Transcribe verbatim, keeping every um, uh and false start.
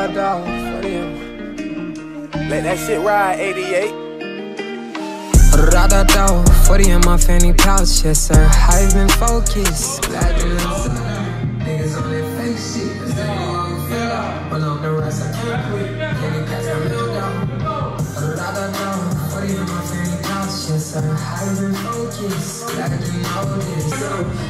Da-da-da, forty M. Let that shit ride, eighty-eight. Da-da-da, forty in my fanny pouch, yes sir. I've been focused. Glad you listen. Niggas on that fake shit, cause they don't feel out. But on the rest, I can't quit. Candy pass, I milled out. Da-da-da, forty in my fanny pouch, yes sir. I've been focused. Glad you know this.